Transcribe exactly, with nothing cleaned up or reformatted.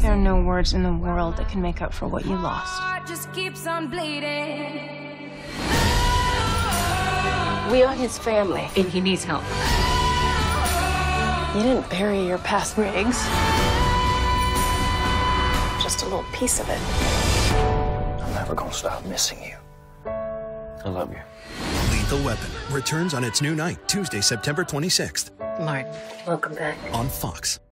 There are no words in the world that can make up for what you lost. Just keeps on bleeding. We are his family. And he needs help. You didn't bury your past Riggs. Just a little piece of it. I'm never gonna stop missing you. I love you. Lethal Weapon returns on its new night, Tuesday, September twenty-sixth. Martin, welcome back. On Fox.